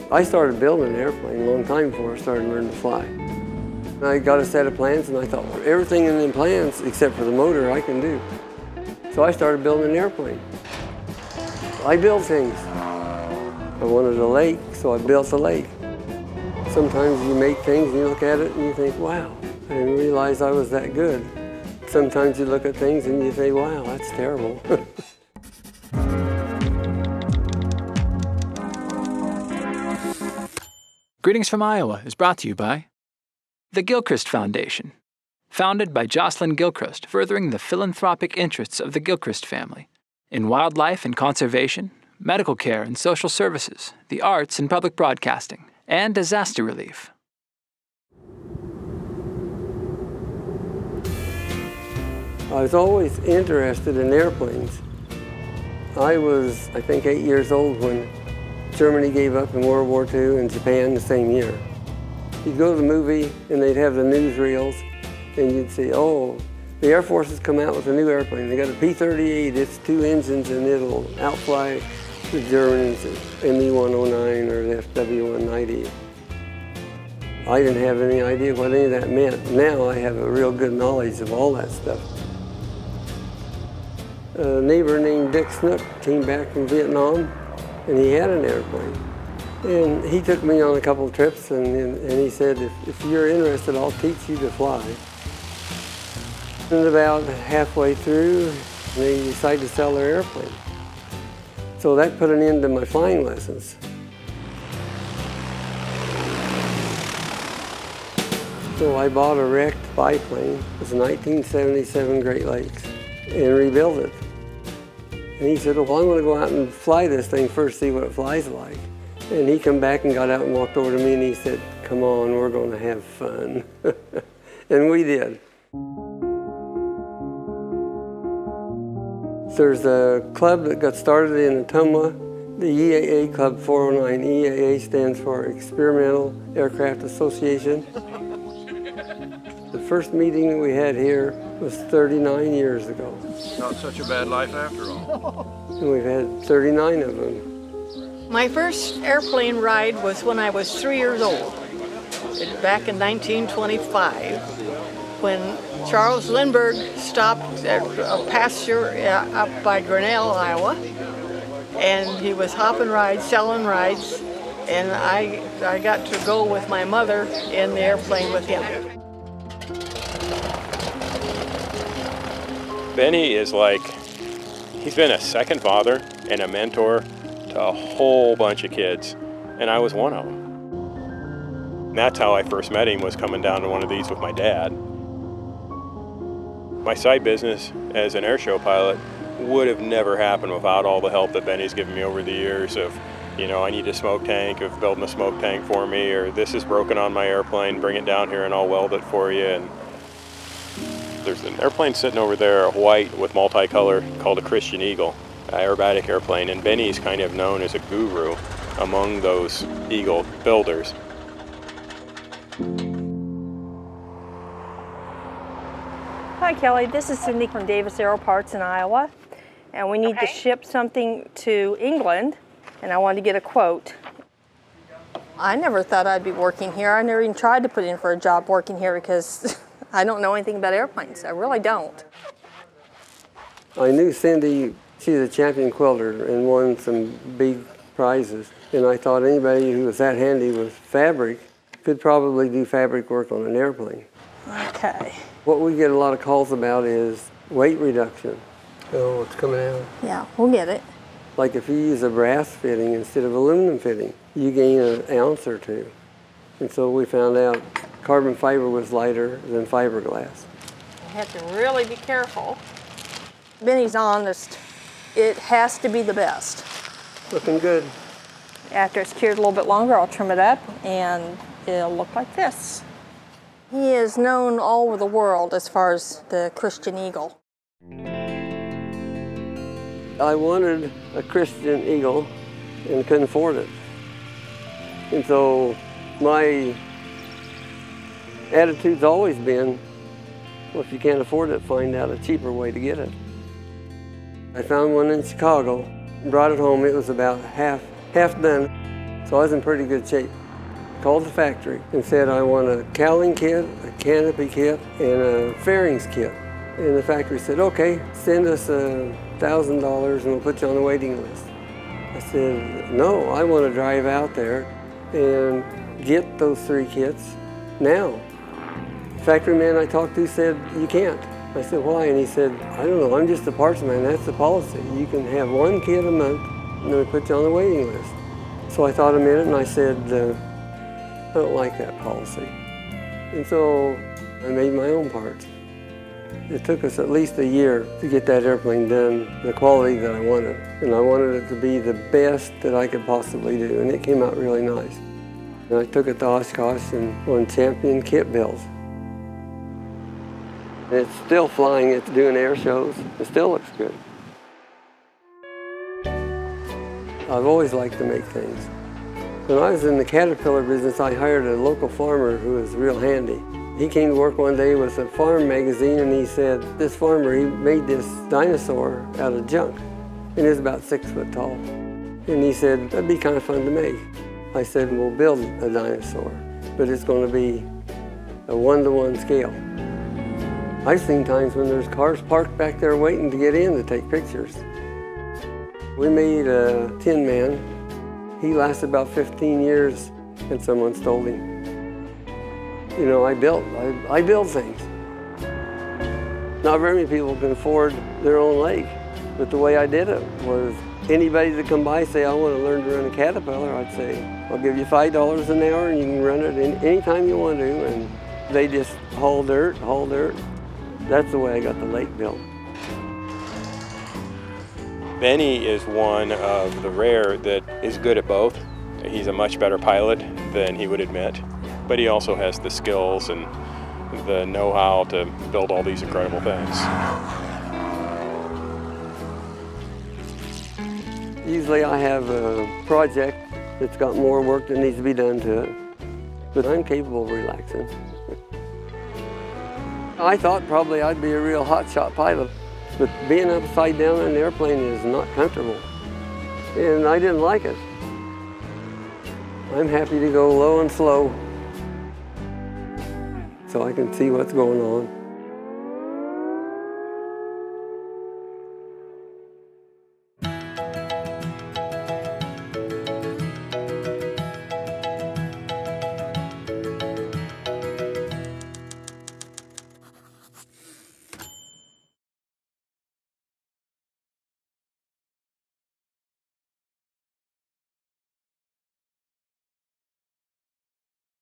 I started building an airplane a long time before I started learning to fly. I got a set of plans and I thought, well, everything in the plans except for the motor I can do. So I started building an airplane. I build things. I wanted a lake, so I built a lake. Sometimes you make things and you look at it and you think, wow, I didn't realize I was that good. Sometimes you look at things and you say, wow, that's terrible. Greetings from Iowa is brought to you by the Gilchrist Foundation, founded by Jocelyn Gilchrist, furthering the philanthropic interests of the Gilchrist family in wildlife and conservation, medical care and social services, the arts and public broadcasting, and disaster relief. I was always interested in airplanes. I was, I think, 8 years old when Germany gave up in World War II and Japan the same year. You'd go to the movie and they'd have the newsreels and you'd see, oh, the Air Force has come out with a new airplane. They got a P-38, it's 2 engines and it'll outfly the Germans, ME-109 or the FW-190. I didn't have any idea what any of that meant. Now I have a real good knowledge of all that stuff. A neighbor named Dick Snook came back from Vietnam and he had an airplane. And he took me on a couple of trips and he said, if you're interested, I'll teach you to fly. And about halfway through, they decided to sell their airplane. So that put an end to my flying lessons. So I bought a wrecked biplane. It was a 1977 Great Lakes and rebuilt it. And he said, well, I'm going to go out and fly this thing first, see what it flies like. And he come back and got out and walked over to me and he said, come on, we're going to have fun. And we did. There's a club that got started in Ottumwa, the EAA Club 409. EAA stands for Experimental Aircraft Association. The first meeting we had here was 39 years ago. Not such a bad life after all. And we've had 39 of them. My first airplane ride was when I was 3 years old, back in 1925, when Charles Lindbergh stopped at a pasture up by Grinnell, Iowa, and he was hopping rides, selling rides, and I got to go with my mother in the airplane with him. Benny is like, he's been a second father and a mentor to a whole bunch of kids, and I was one of them. And that's how I first met him, was coming down to one of these with my dad. My side business as an airshow pilot would have never happened without all the help that Benny's given me over the years of, you know, I need a smoke tank, of building a smoke tank for me, or this is broken on my airplane, bring it down here and I'll weld it for you. And there's an airplane sitting over there, a white with multicolor, called a Christian Eagle, an aerobatic airplane, and Benny's kind of known as a guru among those Eagle builders. Hi Kelly, this is Cindy from Davis Aero Parts in Iowa, and we need to ship something to England, and I wanted to get a quote. I never thought I'd be working here. I never even tried to put in for a job working here because I don't know anything about airplanes. I really don't. I knew Cindy, she's a champion quilter and won some big prizes, and I thought anybody who was that handy with fabric could probably do fabric work on an airplane. Okay. What we get a lot of calls about is weight reduction. Oh, it's coming out. Yeah, we'll get it. Like if you use a brass fitting instead of aluminum fitting, you gain an ounce or two. And so we found out carbon fiber was lighter than fiberglass. You have to really be careful. Benny's honest. It has to be the best. Looking good. After it's cured a little bit longer, I'll trim it up and it'll look like this. He is known all over the world as far as the Christian Eagle. I wanted a Christian Eagle and couldn't afford it. And so my attitude's always been, well, if you can't afford it, find out a cheaper way to get it. I found one in Chicago, brought it home. It was about half done. So I was in pretty good shape. Called the factory and said, I want a cowling kit, a canopy kit, and a fairings kit. And the factory said, okay, send us $1,000 and we'll put you on the waiting list. I said, no, I want to drive out there and get those 3 kits now. The factory man I talked to said, you can't. I said, why? And he said, I don't know, I'm just a parts man, that's the policy. You can have 1 kit a month and then we put you on the waiting list. So I thought a minute and I said, I don't like that policy. And so I made my own parts. It took us at least a year to get that airplane done, the quality that I wanted. And I wanted it to be the best that I could possibly do, and it came out really nice. And I took it to Oshkosh and won champion kit builds. And it's still flying, it's doing air shows, it still looks good. I've always liked to make things. When I was in the Caterpillar business, I hired a local farmer who was real handy. He came to work one day with a farm magazine and he said, this farmer, he made this dinosaur out of junk. And it was about 6 foot tall. And he said, that'd be kind of fun to make. I said, we'll build a dinosaur, but it's going to be a 1-to-1 scale. I've seen times when there's cars parked back there waiting to get in to take pictures. We made a Tin Man. He lasted about 15 years and someone stole him. You know, I build things. Not very many people can afford their own lathe, but the way I did it was anybody that come by say, I want to learn to run a Caterpillar, I'd say, I'll give you $5 an hour and you can run it anytime you want to, and they just haul dirt. That's the way I got the lathe built. Benny is one of the rare that is good at both. He's a much better pilot than he would admit, but he also has the skills and the know-how to build all these incredible things. Usually I have a project that's got more work that needs to be done to it, but I'm capable of relaxing. I thought probably I'd be a real hotshot pilot, but being upside down in an airplane is not comfortable, and I didn't like it. I'm happy to go low and slow so I can see what's going on.